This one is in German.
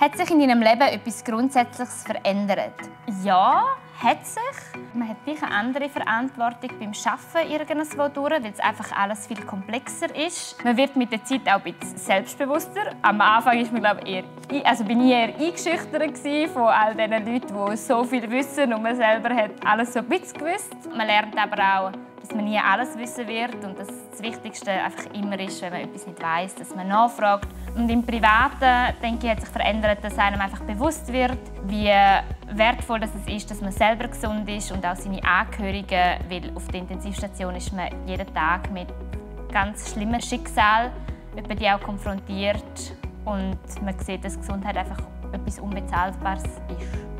Hat sich in deinem Leben etwas Grundsätzliches verändert? Ja, hat sich. Man hat sicher eine andere Verantwortung beim Arbeiten irgendwo durch, weil es einfach alles viel komplexer ist. Man wird mit der Zeit auch ein bisschen selbstbewusster. Am Anfang ist man, bin ich eher eingeschüchtert von all diesen Leuten, die so viel wissen und man selber hat alles so ein bisschen gewusst. Man lernt aber auch, dass man nie alles wissen wird und dass das Wichtigste einfach immer ist, wenn man etwas nicht weiss, dass man nachfragt. Und im Privaten, denke ich, hat sich verändert, dass einem einfach bewusst wird, wie wertvoll es ist, dass man selber gesund ist und auch seine Angehörigen, weil auf der Intensivstation ist man jeden Tag mit ganz schlimmen Schicksalen, die auch konfrontiert und man sieht, dass Gesundheit einfach etwas Unbezahlbares ist.